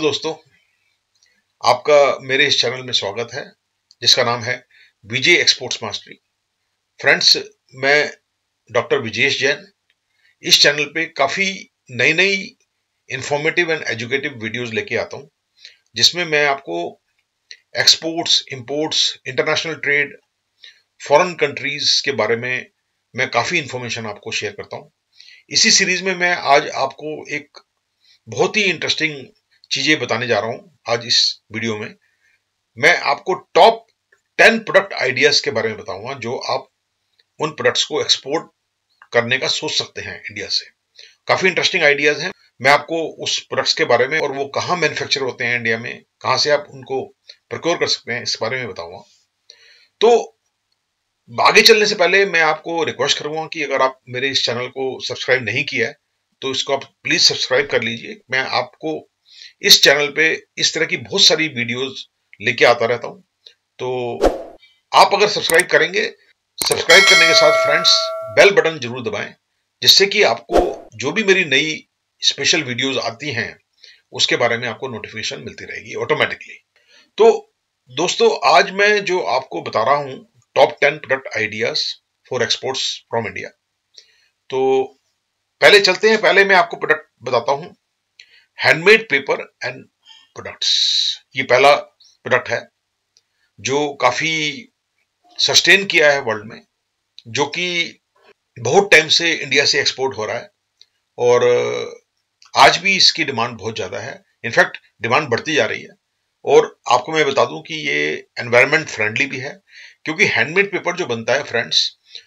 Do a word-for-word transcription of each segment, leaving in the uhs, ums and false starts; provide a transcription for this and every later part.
दोस्तों, आपका मेरे इस चैनल में स्वागत है जिसका नाम है विजय एक्सपोर्ट्स मास्टरी। फ्रेंड्स, मैं डॉक्टर विजेश जैन इस चैनल पे काफी नई नई इंफॉर्मेटिव एंड एजुकेटिव वीडियोस लेके आता हूं, जिसमें मैं आपको exports, imports, international trade, foreign countries के बारे में मैं काफी इंफॉर्मेशन आपको शेयर करता हूं। इसी सीरीज में मैं आज आपको एक बहुत ही इंटरेस्टिंग चीजें बताने जा रहा हूं। आज इस वीडियो में मैं आपको टॉप टेन प्रोडक्ट आइडियाज के बारे में बताऊंगा जो आप उन प्रोडक्ट्स को एक्सपोर्ट करने का सोच सकते हैं इंडिया से। काफी इंटरेस्टिंग आइडियाज हैं। मैं आपको उस प्रोडक्ट्स के बारे में और वो कहां मैन्युफैक्चर होते हैं इंडिया में, कहां से आप उनको प्रोक्योर कर सकते हैं, इस बारे में बताऊंगा। तो आगे चलने से पहले मैं आपको रिक्वेस्ट करूंगा कि अगर आप मेरे इस चैनल को सब्सक्राइब नहीं किया है तो इसको आप प्लीज सब्सक्राइब कर लीजिए। मैं आपको इस चैनल पे इस तरह की बहुत सारी वीडियोस लेके आता रहता हूं। तो आप अगर सब्सक्राइब करेंगे, सब्सक्राइब करने के साथ फ्रेंड्स बेल बटन जरूर दबाएं, जिससे कि आपको जो भी मेरी नई स्पेशल वीडियोस आती हैं उसके बारे में आपको नोटिफिकेशन मिलती रहेगी ऑटोमेटिकली। तो दोस्तों, आज मैं जो आपको बता रहा हूं top ten product ideas for exports from India. तो पहले चलते हैं। पहले मैं आपको प्रोडक्ट बताता हूं हैंडमेड पेपर एंड प्रोडक्ट्स। ये पहला प्रोडक्ट है जो काफी सस्टेन किया है वर्ल्ड में, जो कि बहुत टाइम से इंडिया से एक्सपोर्ट हो रहा है और आज भी इसकी डिमांड बहुत ज्यादा है। इनफैक्ट डिमांड बढ़ती जा रही है। और आपको मैं बता दूं कि ये एनवायरनमेंट फ्रेंडली भी है, क्योंकि हैंडमेड पेपर जो बनता है फ्रेंड्स,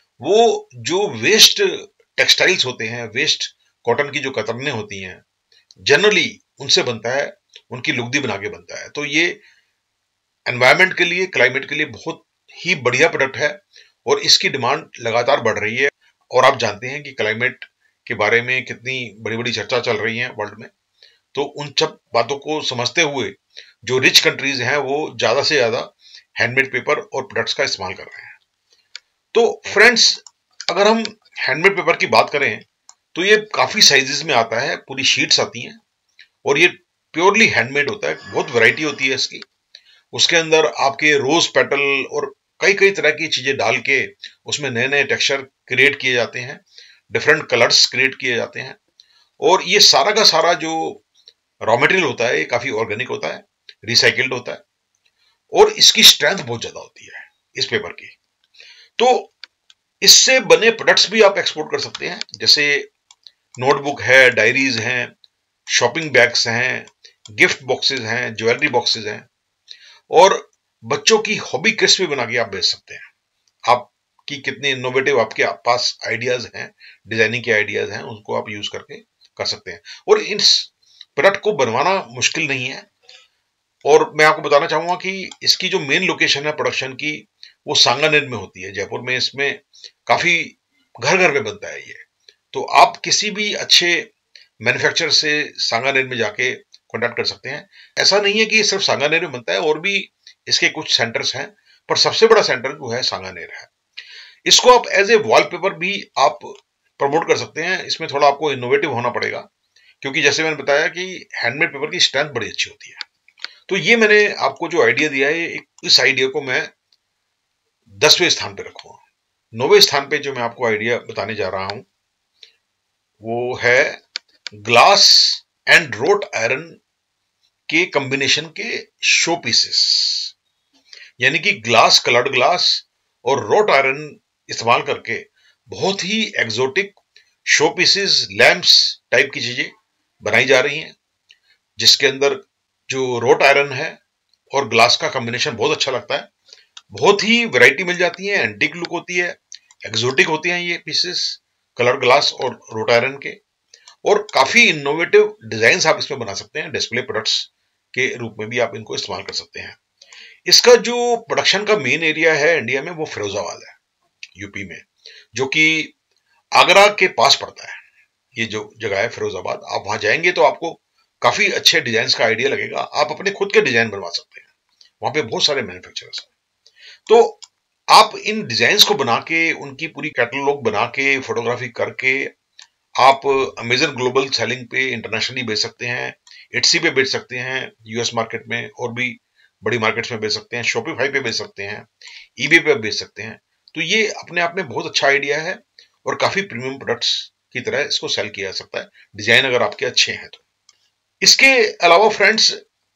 वो जो वेस्ट टेक्सटाइल्स होते हैं, वेस्ट कॉटन की जो कतरने होती हैं, जनरली उनसे बनता है, उनकी लुगदी बना के बनता है। तो ये एनवायरनमेंट के लिए, क्लाइमेट के लिए बहुत ही बढ़िया प्रोडक्ट है और इसकी डिमांड लगातार बढ़ रही है। और आप जानते हैं कि क्लाइमेट के बारे में कितनी बड़ी बड़ी चर्चा चल रही है वर्ल्ड में। तो उन सब बातों को समझते हुए जो रिच कंट्रीज हैं वो ज्यादा से ज्यादा हैंडमेड पेपर और प्रोडक्ट्स का इस्तेमाल कर रहे हैं। तो फ्रेंड्स, अगर हम हैंडमेड पेपर की बात करें तो ये काफी साइजेस में आता है, पूरी शीट्स आती हैं और ये प्योरली हैंडमेड होता है। बहुत वैरायटी होती है इसकी। उसके अंदर आपके रोज पेटल और कई कई तरह की चीजें डाल के उसमें नए नए टेक्सचर क्रिएट किए जाते हैं, डिफरेंट कलर्स क्रिएट किए जाते हैं। और ये सारा का सारा जो रॉ मटेरियल होता है ये काफी ऑर्गेनिक होता है, रिसाइकिल्ड होता है और इसकी स्ट्रेंथ बहुत ज्यादा होती है इस पेपर की। तो इससे बने प्रोडक्ट्स भी आप एक्सपोर्ट कर सकते हैं, जैसे नोटबुक है, डायरीज हैं, शॉपिंग बैग्स हैं, गिफ्ट बॉक्सेस हैं, ज्वेलरी बॉक्सेस हैं और बच्चों की हॉबी किट्स भी बना के आप बेच सकते हैं। आपकी कितने इनोवेटिव आपके पास आइडियाज हैं, डिजाइनिंग के आइडियाज हैं, उनको आप यूज करके कर सकते हैं। और इस प्रोडक्ट को बनवाना मुश्किल नहीं है। और मैं आपको बताना चाहूंगा कि इसकी जो मेन लोकेशन है प्रोडक्शन की, वो सांगानेर में होती है, जयपुर में। इसमें काफी घर घर में बनता है ये। तो आप किसी भी अच्छे मैन्युफैक्चरर से सांगानेर में जाके कॉन्टैक्ट कर सकते हैं। ऐसा नहीं है कि सिर्फ सांगानेर में बनता है, और भी इसके कुछ सेंटर्स हैं, पर सबसे बड़ा सेंटर जो है सांगानेर है। इसको आप एज ए वॉलपेपर भी आप प्रमोट कर सकते हैं। इसमें थोड़ा आपको इनोवेटिव होना पड़ेगा, क्योंकि जैसे मैंने बताया कि हैंडमेड पेपर की स्ट्रेंथ बड़ी अच्छी होती है। तो ये मैंने आपको जो आइडिया दिया है, इस आइडिया को मैं दसवें स्थान पे रखूंगा। नौवें स्थान पे जो मैं आपको आइडिया बताने जा रहा हूं वो है ग्लास एंड रोट आयरन के कॉम्बिनेशन के शो पीसेस। यानी कि ग्लास, कलर्ड ग्लास और रोट आयरन इस्तेमाल करके बहुत ही exotic show pieces, lamps type की चीजें बनाई जा रही हैं, जिसके अंदर जो रोट आयरन है और ग्लास का कॉम्बिनेशन बहुत अच्छा लगता है। बहुत ही वैरायटी मिल जाती है, एंटीक लुक होती है, एक्सोटिक होती हैं ये पीसेस, कलर ग्लास और रोट आयरन के। और काफी इनोवेटिव डिजाइन आप इसमें बना सकते हैं। डिस्प्ले प्रोडक्ट्स के रूप में भी आप इनको इस्तेमाल कर सकते हैं। इसका जो प्रोडक्शन का मेन एरिया है इंडिया में वो फिरोजाबाद है, यूपी में, जो कि आगरा के पास पड़ता है। ये जो जगह है फिरोजाबाद, आप वहां जाएंगे तो आपको काफी अच्छे डिजाइन का आइडिया लगेगा। आप अपने खुद के डिजाइन बनवा सकते हैं, वहां पे बहुत सारे मैन्युफैक्चरर्स हैं। तो आप इन डिजाइन्स को बना के, उनकी पूरी कैटलॉग बना के, फोटोग्राफी करके आप अमेजन ग्लोबल सेलिंग पे इंटरनेशनली बेच सकते हैं, इट्सी पे बेच सकते हैं यूएस मार्केट में, और भी बड़ी मार्केट्स में बेच सकते हैं, शॉपिफाई पे बेच सकते हैं, ईबे पे बेच सकते हैं। तो ये अपने आप में बहुत अच्छा आइडिया है और काफी प्रीमियम प्रोडक्ट्स की तरह इसको सेल किया जा सकता है, डिजाइन अगर आपके अच्छे हैं तो। इसके अलावा friends,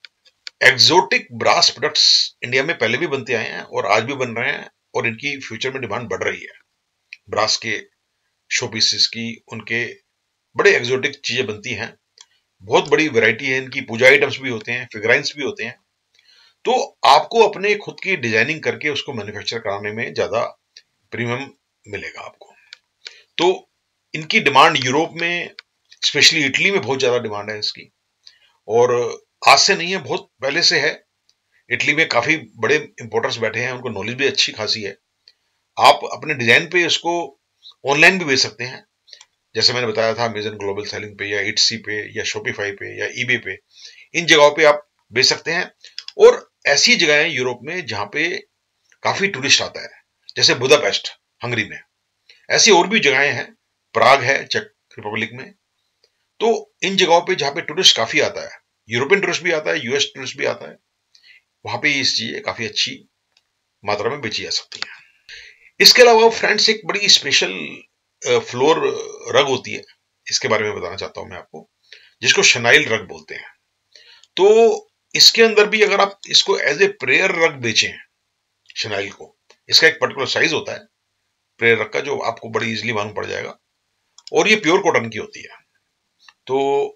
exotic brass products India में पहले भी बनते आए हैं और आज भी बन रहे हैं, और इनकी फ्यूचर में डिमांड बढ़ रही है। ब्रास के शो पीसेस की, उनके बड़े एक्सोटिक चीजें बनती हैं, बहुत बड़ी वैरायटी है इनकी, पूजा आइटम्स भी होते हैं, फिगराइंस भी होते हैं। तो आपको अपने खुद की डिजाइनिंग करके उसको मैन्युफैक्चर कराने में ज्यादा प्रीमियम मिलेगा आपको। तो इनकी डिमांड यूरोप में, स्पेशली इटली में बहुत ज्यादा डिमांड है इसकी, और आज से नहीं है, बहुत पहले से है। इटली में काफी बड़े इंपोर्टर्स बैठे हैं, उनको नॉलेज भी अच्छी खासी है। आप अपने डिजाइन पे इसको ऑनलाइन भी बेच सकते हैं, जैसे मैंने बताया था अमेजन ग्लोबल सेलिंग पे, या इट्सी पे, या शॉपिफाई पे, या ईबे पे, इन जगहों पे आप बेच सकते हैं। और ऐसी जगह है यूरोप में जहां पे काफी टूरिस्ट आता है, जैसे बुदापेस्ट हंगरी में, ऐसी और भी जगहें हैं, प्राग है चेक रिपब्लिक में। तो इन जगहों पे जहां पे टूरिस्ट काफी आता है, यूरोपियन टूरिस्ट भी आता है, यूएस टूरिस्ट भी आता है, वहां पे इस चीजें काफी अच्छी मात्रा में बेची जा सकती है। इसके अलावा फ्रेंड्स, एक बड़ी स्पेशल फ्लोर रग होती है, इसके बारे में बताना चाहता हूं मैं आपको, जिसको शनाइल रग बोलते हैं। तो इसके अंदर भी अगर आप इसको एज ए प्रेयर रग बेचें, शनाइल को, इसका एक पर्टिकुलर साइज होता है प्रेयर रग का, जो आपको बड़ी इजीली मालूम पड़ जाएगा, और ये प्योर कॉटन की होती है। तो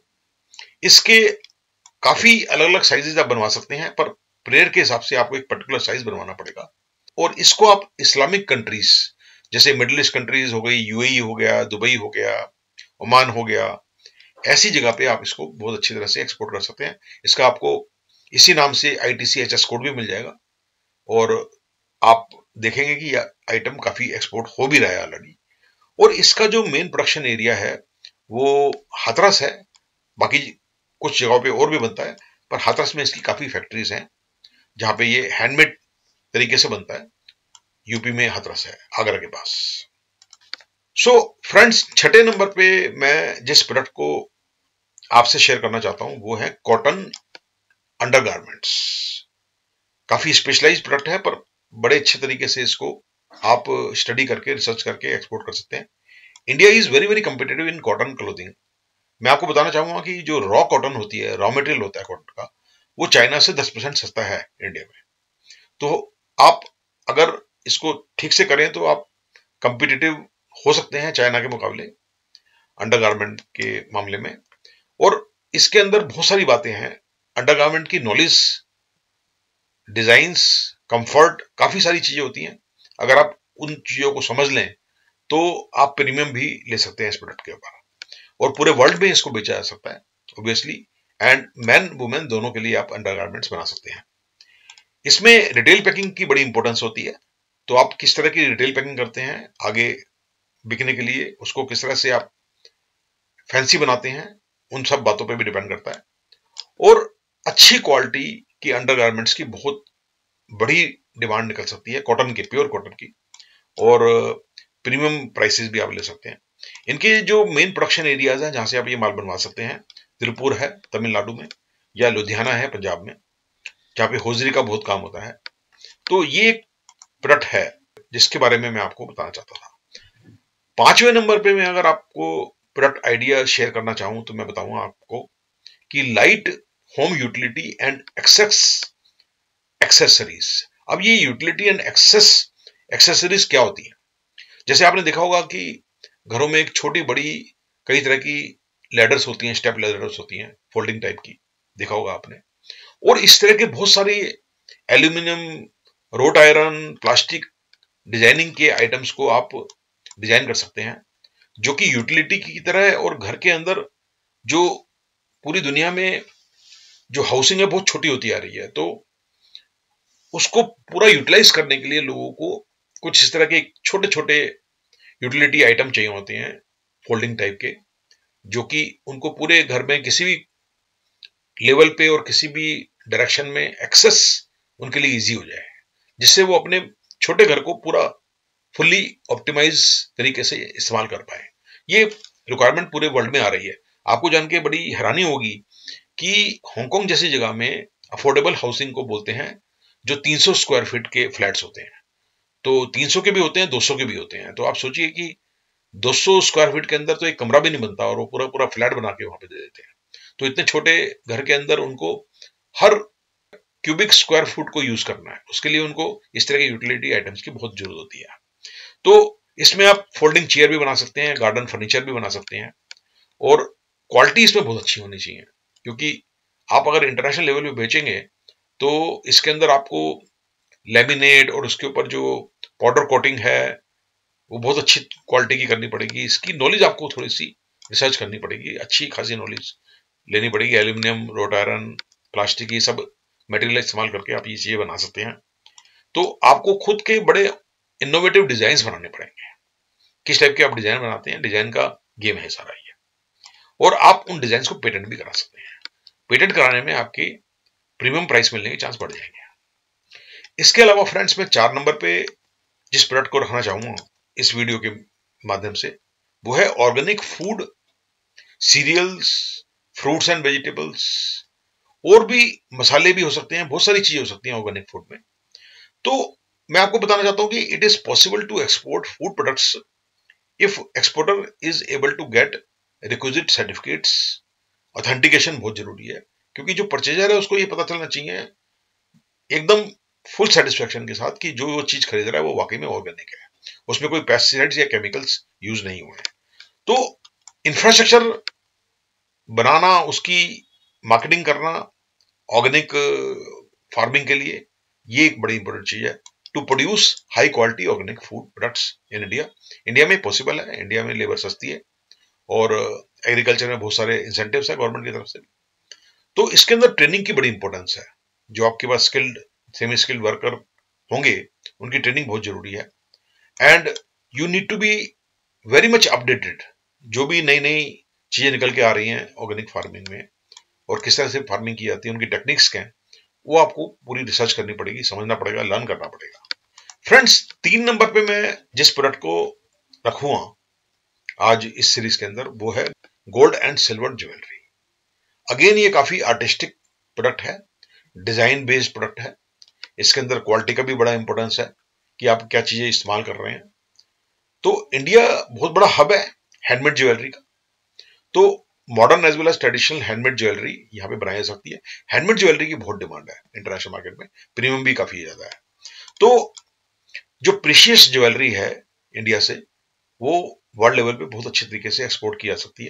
इसके काफी अलग अलग साइजेस आप बनवा सकते हैं, पर प्रेयर के हिसाब से आपको एक पर्टिकुलर साइज बनवाना पड़ेगा। और इसको आप इस्लामिक कंट्रीज, जैसे मिडिल ईस्ट कंट्रीज हो गई, यूएई हो गया, दुबई हो गया, ओमान हो गया, ऐसी जगह पे आप इसको बहुत अच्छी तरह से एक्सपोर्ट कर सकते हैं। इसका आपको इसी नाम से आईटीसी एचएस कोड भी मिल जाएगा, और आप देखेंगे कि यह आइटम काफी एक्सपोर्ट हो भी रहा है ऑलरेडी। और इसका जो मेन प्रोडक्शन एरिया है वो हाथरस है, बाकी कुछ जगहों पे और भी बनता है, पर हाथरस में इसकी काफी फैक्ट्रीज हैं जहां पे ये हैंडमेड तरीके से बनता है। यूपी में हाथरस है, आगरा के पास। सो फ्रेंड्स, छठे नंबर पे मैं जिस प्रोडक्ट को आपसे शेयर करना चाहता हूं वो है कॉटन अंडरगारमेंट्स। काफी स्पेशलाइज्ड प्रोडक्ट है, पर बड़े अच्छे तरीके से इसको आप स्टडी करके, रिसर्च करके एक्सपोर्ट कर सकते हैं। India is very very competitive in cotton clothing. मैं आपको बताना चाहूंगा कि जो रॉ कॉटन होती है, रॉ मटेरियल होता है कॉटन का, वो चाइना से दस परसेंट सस्ता है इंडिया में। तो आप अगर इसको ठीक से करें तो आप कंपिटिटिव हो सकते हैं चाइना के मुकाबले अंडरगारमेंट के मामले में। और इसके अंदर बहुत सारी बातें हैं, अंडरगारमेंट की नॉलेज, डिजाइन्स, कंफर्ट, काफी सारी चीजें होती हैं। अगर आप उन चीजों को समझ लें तो आप प्रीमियम भी ले सकते हैं इस प्रोडक्ट के ऊपर, और पूरे वर्ल्ड में इसको बेचा जा सकता है ऑब्वियसली। एंड मैन वुमेन दोनों के लिए आप अंडरगारमेंट्स बना सकते हैं। इसमें रिटेल पैकिंग की बड़ी इंपॉर्टेंस होती है। तो आप किस तरह की रिटेल पैकिंग करते हैं आगे बिकने के लिए, उसको किस तरह से आप फैंसी बनाते हैं, उन सब बातों पे भी डिपेंड करता है। और अच्छी क्वालिटी की अंडरगारमेंट्स की बहुत बड़ी डिमांड निकल सकती है, कॉटन की, प्योर कॉटन की, और प्रीमियम प्राइसेस भी आप ले सकते हैं। इनके जो मेन प्रोडक्शन एरियाज हैं जहां से आप ये माल बनवा सकते हैं, त्रिपुर है तमिलनाडु में, या लुधियाना है पंजाब में, जहां पे होजरी का बहुत काम होता है। तो ये एक प्रोडक्ट है जिसके बारे में मैं आपको बताना चाहता था। पांचवें नंबर पे मैं अगर आपको प्रोडक्ट आइडिया शेयर करना चाहूं तो मैं बताऊंगा आपको कि light home utility and access accessories. अब ये यूटिलिटी एंड एक्सेस एक्सेसरीज क्या होती है? जैसे आपने देखा होगा कि घरों में एक छोटी बड़ी कई तरह की लैडर्स होती हैं, स्टेप लैडर्स होती हैं, फोल्डिंग टाइप की, देखा होगा आपने। और इस तरह के बहुत सारे aluminium, wrought iron, plastic designing के आइटम्स को आप डिजाइन कर सकते हैं, जो कि यूटिलिटी की तरह है। और घर के अंदर जो पूरी दुनिया में जो हाउसिंग है बहुत छोटी होती आ रही है, तो उसको पूरा यूटिलाइज करने के लिए लोगों को कुछ इस तरह के छोटे छोटे यूटिलिटी आइटम चाहिए होते हैं, फोल्डिंग टाइप के, जो कि उनको पूरे घर में किसी भी लेवल पे और किसी भी डायरेक्शन में एक्सेस उनके लिए इजी हो जाए, जिससे वो अपने छोटे घर को पूरा फुल्ली ऑप्टिमाइज तरीके से इस्तेमाल कर पाए। ये रिक्वायरमेंट पूरे वर्ल्ड में आ रही है। आपको जान के बड़ी हैरानी होगी कि हांगकांग जैसी जगह में अफोर्डेबल हाउसिंग को बोलते हैं जो तीन सौ स्क्वायर फीट के फ्लैट्स होते हैं। तो तीन सौ के भी होते हैं, दो सौ के भी होते हैं। तो आप सोचिए कि दो सौ स्क्वायर फीट के अंदर तो एक कमरा भी नहीं बनता और वो पूरा पूरा फ्लैट बना के वहां पे दे देते हैं। तो इतने छोटे घर के अंदर उनको हर क्यूबिक स्क्वायर फुट को यूज करना है, उसके लिए उनको इस तरह के यूटिलिटी आइटम्स की बहुत जरूरत होती है। तो इसमें आप फोल्डिंग चेयर भी बना सकते हैं, गार्डन फर्नीचर भी बना सकते हैं, और क्वालिटी इसमें बहुत अच्छी होनी चाहिए, क्योंकि आप अगर इंटरनेशनल लेवल पे बेचेंगे तो इसके अंदर आपको लेमिनेट और उसके ऊपर जो पाउडर कोटिंग है वो बहुत अच्छी क्वालिटी की करनी पड़ेगी। इसकी नॉलेज आपको थोड़ी सी रिसर्च करनी पड़ेगी, अच्छी खासी नॉलेज लेनी पड़ेगी। एल्यूमिनियम, रोट आयरन, प्लास्टिक, ये सब मटेरियल इस्तेमाल करके आप ये चीजें बना सकते हैं। तो आपको खुद के बड़े इनोवेटिव डिजाइन बनाने पड़ेंगे। किस टाइप के आप डिजाइन बनाते हैं, डिजाइन का गेम है सारा ये, और आप उन डिजाइन को पेटेंट भी करा सकते हैं। पेटेंट कराने में आपकी प्रीमियम प्राइस मिलने के चांस बढ़ जाएंगे। इसके अलावा फ्रेंड्स, मैं चार नंबर पे जिस प्रोडक्ट को रखना चाहूंगा इस वीडियो के माध्यम से, वो है organic food, cereals, fruits and vegetables, और भी मसाले भी हो सकते हैं, बहुत सारी चीजें हो सकती हैं ऑर्गेनिक फूड में। तो मैं आपको बताना चाहता हूं कि it is possible to export food products if exporter is able to get requisite certificates. Authentication बहुत जरूरी है, क्योंकि जो परचेजर है उसको ये पता चलना चाहिए एकदम फुल सेटिस्फेक्शन के साथ कि जो वो चीज खरीद रहा है वो वाकई में ऑर्गेनिक है, उसमें कोई पेस्टिसाइड्स या केमिकल्स यूज नहीं हुए हैं। तो इंफ्रास्ट्रक्चर बनाना, उसकी मार्केटिंग करना ऑर्गेनिक फार्मिंग के लिए, ये एक बड़ी इंपॉर्टेंट चीज है to produce high quality organic food products in India. India में पॉसिबल है, इंडिया में लेबर सस्ती है और एग्रीकल्चर में बहुत सारे इंसेंटिव्स है गवर्नमेंट की तरफ से। तो इसके अंदर ट्रेनिंग की बड़ी इंपॉर्टेंस है। जो आपके पास स्किल्ड, सेमी स्किल्ड वर्कर होंगे, उनकी ट्रेनिंग बहुत जरूरी है। And you need to be very much updated. जो भी नई नई चीजें निकल के आ रही हैं ऑर्गेनिक फार्मिंग में और किस तरह से फार्मिंग की जाती है, उनकी टेक्निक्स क्या है, वो आपको पूरी रिसर्च करनी पड़ेगी, समझना पड़ेगा, लर्न करना पड़ेगा। फ्रेंड्स, तीन नंबर पे मैं जिस प्रोडक्ट को रखूंगा आज इस सीरीज के अंदर, वो है gold and silver jewellery. Again ये काफी आर्टिस्टिक प्रोडक्ट है, डिजाइन बेस्ड प्रोडक्ट है। इसके अंदर क्वालिटी का भी बड़ा इंपॉर्टेंस है कि आप क्या चीजें इस्तेमाल कर रहे हैं। तो इंडिया बहुत बड़ा हब है हैंडमेड ज्वेलरी का। तो modern as well as traditional handmade jewellery यहाँ पे बनाई जा सकती है। हैंडमेड ज्वेलरी की बहुत डिमांड है इंटरनेशनल मार्केट में, प्रीमियम भी काफी ज्यादा है। तो जो प्रीशियस ज्वेलरी है इंडिया से, वो वर्ल्ड लेवल पे बहुत अच्छे तरीके से एक्सपोर्ट की जा सकती है,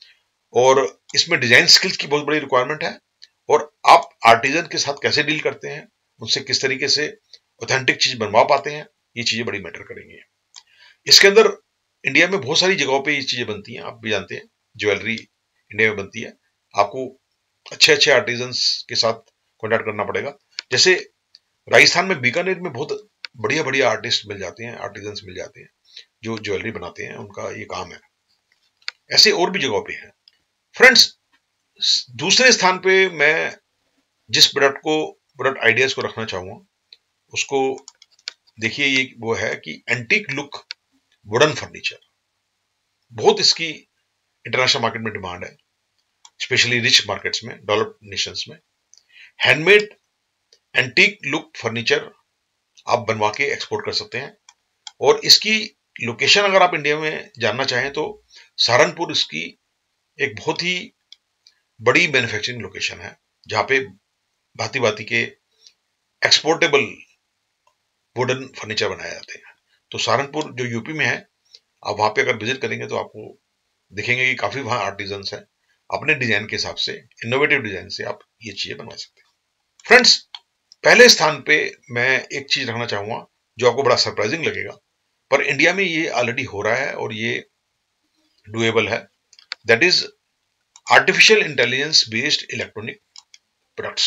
और इसमें डिजाइन स्किल्स की बहुत बड़ी रिक्वायरमेंट है। और आप आर्टिजन के साथ कैसे डील करते हैं, उनसे किस तरीके से ऑथेंटिक चीज बनवा पाते हैं, ये चीजें बड़ी मैटर करेंगी। इसके अंदर इंडिया में बहुत सारी जगहों पे ये चीजें बनती हैं, आप भी जानते हैं ज्वेलरी इंडिया में बनती है। आपको अच्छे अच्छे आर्टिजन्स के साथ कॉन्टेक्ट करना पड़ेगा। जैसे राजस्थान में बीकानेर में बहुत बढ़िया बढ़िया आर्टिस्ट मिल जाते हैं, आर्टिजन्स मिल जाते हैं जो ज्वेलरी बनाते हैं, उनका ये काम है। ऐसे और भी जगहों पे है। फ्रेंड्स, दूसरे स्थान पे मैं जिस प्रोडक्ट को, प्रोडक्ट आइडियाज को रखना चाहूंगा, उसको देखिए, ये वो है कि एंटीक लुक वुडन फर्नीचर। बहुत इसकी इंटरनेशनल मार्केट में डिमांड है, स्पेशली रिच मार्केट्स में, डेवलप्ड नेशंस में। हैंडमेड एंटीक लुक फर्नीचर आप बनवा के एक्सपोर्ट कर सकते हैं। और इसकी लोकेशन अगर आप इंडिया में जानना चाहें तो सहारनपुर इसकी एक बहुत ही बड़ी मैन्युफैक्चरिंग लोकेशन है, जहां पे भांति भांति के एक्सपोर्टेबल वुडन फर्नीचर बनाए जाते हैं। तो सहारनपुर जो यूपी में है, आप वहां पे अगर विजिट करेंगे तो आपको दिखेंगे कि काफी वहां आर्टिजन्स हैं, अपने डिजाइन के हिसाब से, इनोवेटिव डिजाइन से आप ये चीजें बनवा सकते हैं। फ्रेंड्स, पहले स्थान पे मैं एक चीज रखना चाहूंगा जो आपको बड़ा सरप्राइजिंग लगेगा, पर इंडिया में ये ऑलरेडी हो रहा है और ये डुएबल है। That is artificial intelligence based electronic products.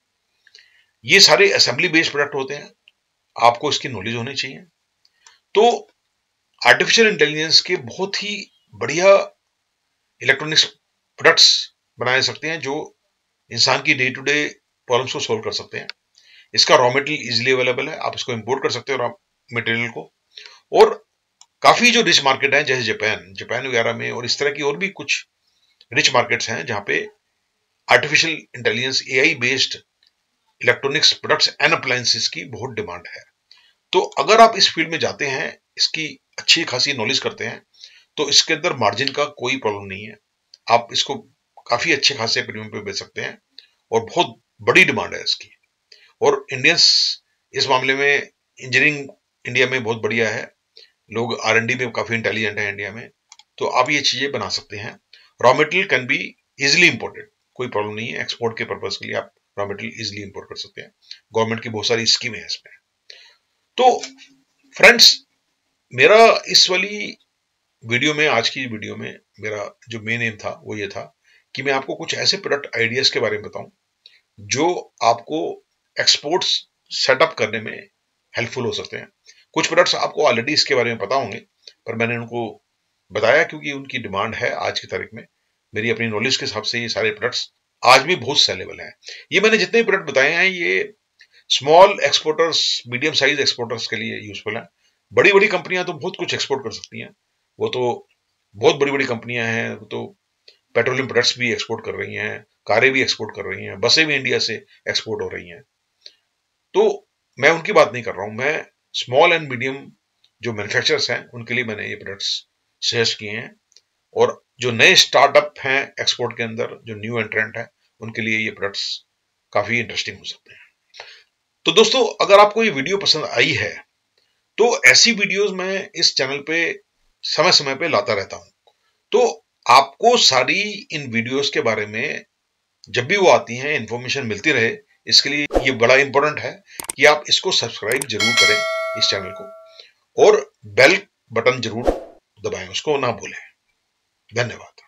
ये सारे असेंबली बेस्ड प्रोडक्ट होते हैं, आपको इसकी नॉलेज होनी चाहिए। तो आर्टिफिशियल इंटेलिजेंस के बहुत ही बढ़िया इलेक्ट्रॉनिक्स प्रोडक्ट्स बनाए सकते हैं जो इंसान की डे टू डे प्रॉब्लम्स को सोल्व कर सकते हैं। इसका रॉ मटेरियल इजीली अवेलेबल है, आप इसको इंपोर्ट कर सकते हो रॉ मटेरियल को, और काफी जो रिच मार्केट है जैसे जापान जापान वगैरह में, और इस तरह की और भी कुछ रिच मार्केट्स हैं जहां पे artificial intelligence AI based electronics products and appliances की बहुत डिमांड है। तो अगर आप इस फील्ड में जाते हैं, इसकी अच्छी खासी नॉलेज करते हैं, तो इसके अंदर मार्जिन का कोई प्रॉब्लम नहीं है। आप इसको काफी अच्छे खासे प्रीमियम पे बेच सकते हैं और बहुत बड़ी डिमांड है इसकी। और इंडियंस इस मामले में, इंजीनियरिंग इंडिया में बहुत बढ़िया है, लोग आर एंड डी में काफी इंटेलिजेंट है इंडिया में, तो आप ये चीजें बना सकते हैं। Raw material can be easily imported, कोई प्रॉब्लम नहीं है, एक्सपोर्ट के पर्पज के लिए आप रॉ मटेरियल इजिली इंपोर्ट कर सकते हैं। गवर्नमेंट की बहुत सारी स्कीमें हैं इसमें। तो फ्रेंड्स, मेरा इस वाली वीडियो में, आज की वीडियो में मेरा जो मेन एम था वो ये था कि मैं आपको कुछ ऐसे प्रोडक्ट आइडियाज के बारे में बताऊं जो आपको एक्सपोर्ट्स सेटअप करने में हेल्पफुल हो सकते हैं। कुछ प्रोडक्ट्स आपको ऑलरेडी इसके बारे में पता होंगे, पर मैंने उनको बताया क्योंकि उनकी डिमांड है आज की तारीख में। मेरी अपनी नॉलेज के हिसाब से ये सारे प्रोडक्ट्स आज भी बहुत सेलेबल हैं। ये मैंने जितने प्रोडक्ट बताए हैं ये small exporters, medium size exporters के लिए यूजफुल है। बड़ी बड़ी कंपनियां तो बहुत कुछ एक्सपोर्ट कर सकती हैं, वो तो बहुत बड़ी बड़ी कंपनियां हैं, वो तो पेट्रोलियम प्रोडक्ट्स भी एक्सपोर्ट कर रही हैं, कारें भी एक्सपोर्ट कर रही हैं, बसें भी इंडिया से एक्सपोर्ट हो रही हैं। तो मैं उनकी बात नहीं कर रहा हूं, मैं स्मॉल एंड मीडियम जो मैन्युफैक्चरर्स हैं उनके लिए मैंने ये प्रोडक्ट्स सजेस्ट किए हैं। और जो नए स्टार्टअप हैं एक्सपोर्ट के अंदर, जो न्यू एंट्रेंट है, उनके लिए ये प्रोडक्ट्स काफी इंटरेस्टिंग हो सकते हैं। तो दोस्तों, अगर आपको ये वीडियो पसंद आई है तो ऐसी वीडियोस मैं इस चैनल पे समय समय पे लाता रहता हूं। तो आपको सारी इन वीडियोस के बारे में जब भी वो आती हैं इंफॉर्मेशन मिलती रहे, इसके लिए ये बड़ा इंपॉर्टेंट है कि आप इसको सब्सक्राइब जरूर करें इस चैनल को, और बेल बटन जरूर दबाएं, उसको ना भूलें। धन्यवाद।